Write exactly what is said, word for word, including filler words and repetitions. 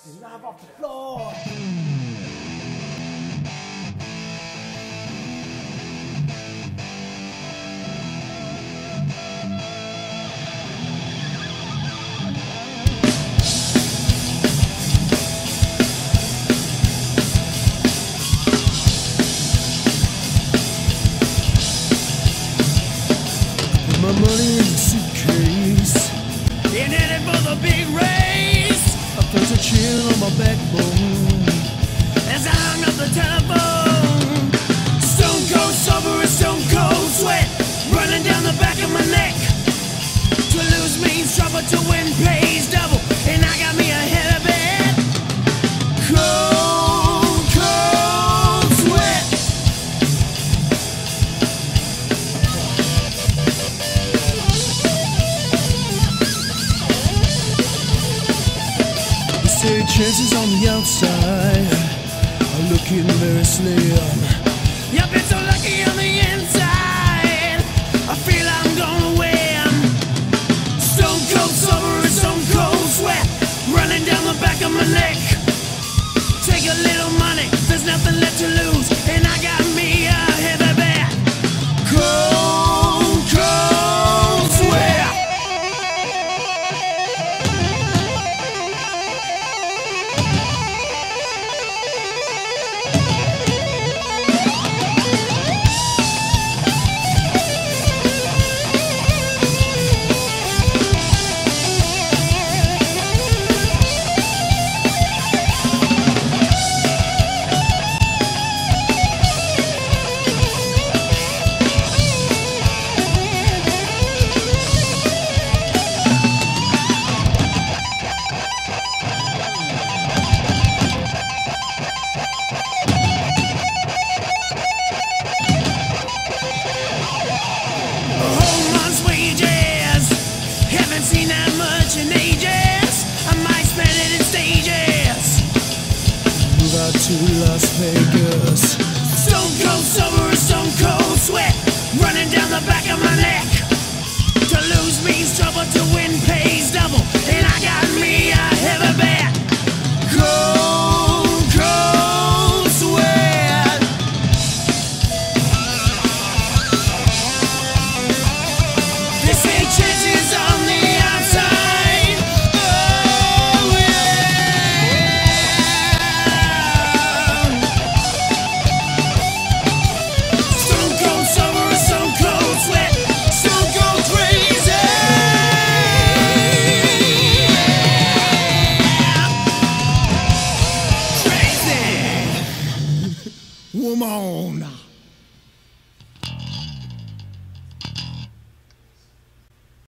Live off the floor. My money in the suitcase, In it for the big race. I felt a chill on my backbone As I hung up the telephone, stone cold sober and stone cold sweat running down the back of my neck. To lose means trouble, to win pays double, and I got me a heavy bed. Cold, cold sweat. They say chances on the outside are looking very slim. You've been so lucky on the inside, I feel I'm gonna win. Stone cold sober and stone cold sweat running down the back of my neck. Take a little money, there's nothing left to lose, and I got me a heavy bet. Cold, cold sweat. Seen that much in ages. I might spend it in stages. Move out to Las Vegas. Stone cold sober and stone cold sweat running down the back of my neck. To lose means trouble, to win pays double, and I got me a heavy bet. Cold, cold sweat. This ain't chances on the outside. Oh yeah. Stone cold sober and stone cold sweat, stone cold crazy. Crazy. Woman.